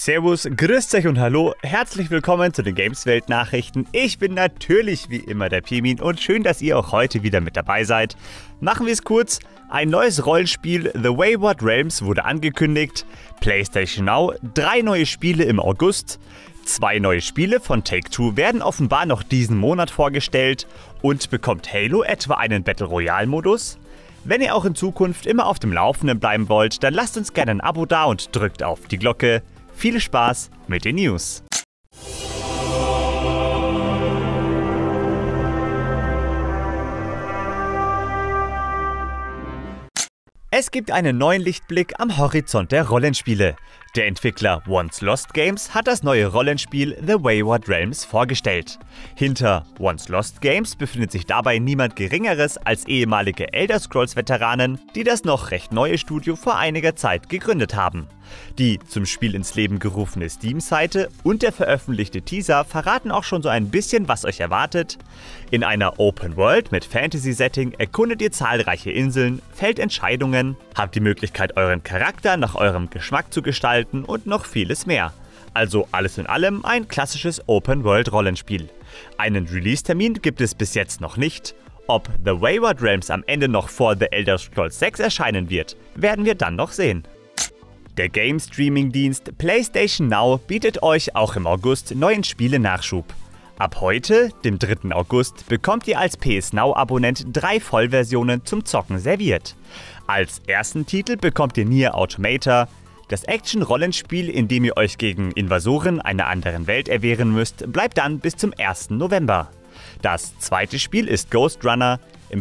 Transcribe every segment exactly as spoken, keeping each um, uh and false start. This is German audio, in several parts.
Servus, grüßt euch und hallo, herzlich willkommen zu den Gameswelt-Nachrichten. Ich bin natürlich wie immer der Pirmin und schön, dass ihr auch heute wieder mit dabei seid. Machen wir es kurz, ein neues Rollenspiel The Wayward Realms wurde angekündigt, PlayStation Now, drei neue Spiele im August, zwei neue Spiele von Take-Two werden offenbar noch diesen Monat vorgestellt und bekommt Halo etwa einen Battle Royale Modus? Wenn ihr auch in Zukunft immer auf dem Laufenden bleiben wollt, dann lasst uns gerne ein Abo da und drückt auf die Glocke. Viel Spaß mit den News! Es gibt einen neuen Lichtblick am Horizont der Rollenspiele. Der Entwickler Once Lost Games hat das neue Rollenspiel The Wayward Realms vorgestellt. Hinter Once Lost Games befindet sich dabei niemand Geringeres als ehemalige Elder Scrolls-Veteranen, die das noch recht neue Studio vor einiger Zeit gegründet haben. Die zum Spiel ins Leben gerufene Steam-Seite und der veröffentlichte Teaser verraten auch schon so ein bisschen, was euch erwartet. In einer Open World mit Fantasy-Setting erkundet ihr zahlreiche Inseln, fällt Entscheidungen, habt die Möglichkeit, euren Charakter nach eurem Geschmack zu gestalten und noch vieles mehr. Also alles in allem ein klassisches Open-World-Rollenspiel. Einen Release-Termin gibt es bis jetzt noch nicht. Ob The Wayward Realms am Ende noch vor The Elder Scrolls sechs erscheinen wird, werden wir dann noch sehen. Der Game-Streaming-Dienst PlayStation Now bietet euch auch im August neuen Spiele-Nachschub. Ab heute, dem dritten August, bekommt ihr als P S Now-Abonnent drei Vollversionen zum Zocken serviert. Als ersten Titel bekommt ihr Nier Automata, das Action-Rollenspiel, in dem ihr euch gegen Invasoren einer anderen Welt erwehren müsst, bleibt dann bis zum ersten November. Das zweite Spiel ist Ghost Runner. Im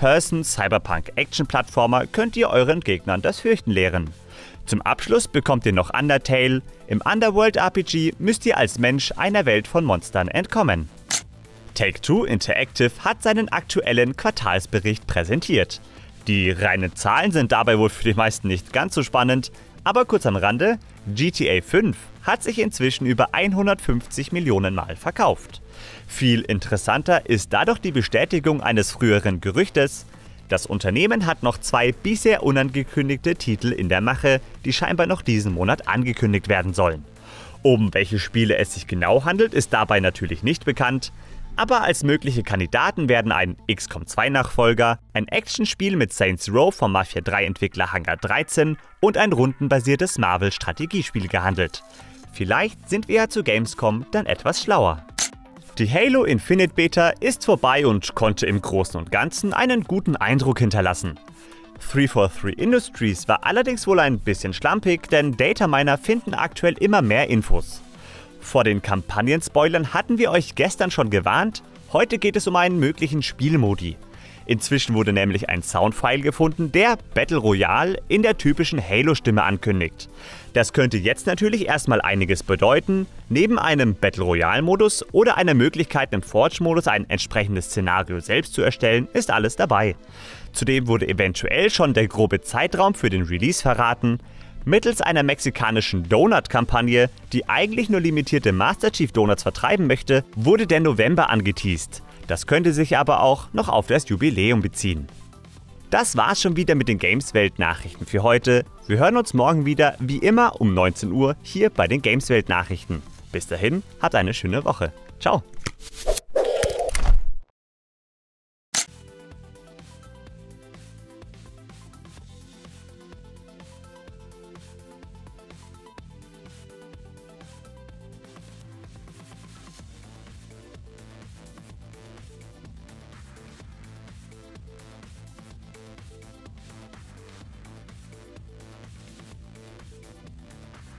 First-Person-Cyberpunk-Action-Plattformer könnt ihr euren Gegnern das Fürchten lehren. Zum Abschluss bekommt ihr noch Undertale. Im Underworld-R P G müsst ihr als Mensch einer Welt von Monstern entkommen. Take-Two Interactive hat seinen aktuellen Quartalsbericht präsentiert. Die reinen Zahlen sind dabei wohl für die meisten nicht ganz so spannend, aber kurz am Rande, G T A fünf hat sich inzwischen über hundertfünfzig Millionen Mal verkauft. Viel interessanter ist dadurch die Bestätigung eines früheren Gerüchtes. Das Unternehmen hat noch zwei bisher unangekündigte Titel in der Mache, die scheinbar noch diesen Monat angekündigt werden sollen. Um welche Spiele es sich genau handelt, ist dabei natürlich nicht bekannt, aber als mögliche Kandidaten werden ein X COM zwei Nachfolger, ein Actionspiel mit Saints Row vom Mafia drei Entwickler Hangar dreizehn und ein rundenbasiertes Marvel-Strategiespiel gehandelt. Vielleicht sind wir ja zu Gamescom dann etwas schlauer. Die Halo Infinite Beta ist vorbei und konnte im Großen und Ganzen einen guten Eindruck hinterlassen. drei vier drei Industries war allerdings wohl ein bisschen schlampig, denn Dataminer finden aktuell immer mehr Infos. Vor den Kampagnen-Spoilern hatten wir euch gestern schon gewarnt, heute geht es um einen möglichen Spielmodi. Inzwischen wurde nämlich ein Soundfile gefunden, der Battle Royale in der typischen Halo-Stimme ankündigt. Das könnte jetzt natürlich erstmal einiges bedeuten. Neben einem Battle Royale-Modus oder einer Möglichkeit, im Forge-Modus ein entsprechendes Szenario selbst zu erstellen, ist alles dabei. Zudem wurde eventuell schon der grobe Zeitraum für den Release verraten. Mittels einer mexikanischen Donut-Kampagne, die eigentlich nur limitierte Master Chief Donuts vertreiben möchte, wurde der November angeteast. Das könnte sich aber auch noch auf das Jubiläum beziehen. Das war's schon wieder mit den Gameswelt-Nachrichten für heute. Wir hören uns morgen wieder, wie immer um neunzehn Uhr, hier bei den Gameswelt-Nachrichten. Bis dahin, habt eine schöne Woche. Ciao!